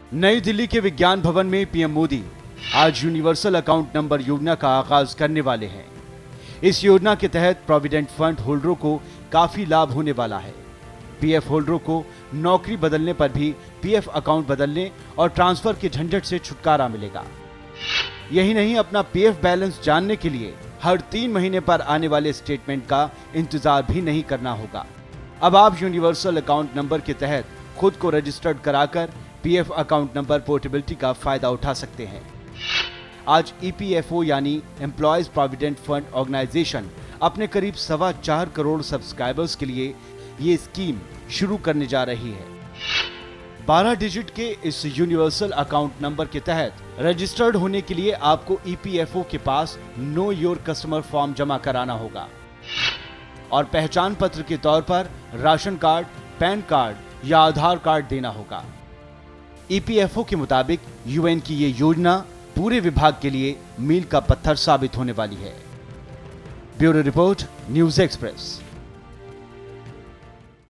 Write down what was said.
नई दिल्ली के विज्ञान भवन में पीएम मोदी आज यूनिवर्सल अकाउंट नंबर योजना का आगाज करने वाले हैं। इस योजना के तहत प्रोविडेंट फंड होल्डरों को काफी लाभ होने वाला है। पीएफ होल्डरों को नौकरी बदलने पर भी पीएफ अकाउंट बदलने और ट्रांसफर के झंझट से छुटकारा मिलेगा। यही नहीं, अपना पीएफ बैलेंस जानने के लिए हर 3 महीने पर आने वाले स्टेटमेंट का इंतजार भी नहीं करना होगा। अब आप यूनिवर्सल अकाउंट नंबर के तहत खुद को रजिस्टर्ड कराकर पीएफ अकाउंट नंबर पोर्टेबिलिटी का फायदा उठा सकते हैं। आज ईपीएफओ यानी एम्प्लॉयज प्रोविडेंट फंड ऑर्गेनाइजेशन अपने करीब 4.25 करोड़ सब्सक्राइबर्स के लिए ये स्कीम शुरू करने जा रही है। 12 डिजिट के इस यूनिवर्सल अकाउंट नंबर के तहत रजिस्टर्ड होने के लिए आपको ईपीएफओ के पास नो योर कस्टमर फॉर्म जमा कराना होगा और पहचान पत्र के तौर पर राशन कार्ड, पैन कार्ड या आधार कार्ड देना होगा। ईपीएफओ के मुताबिक यूएन की ये योजना पूरे विभाग के लिए मील का पत्थर साबित होने वाली है। Bureau report, news express.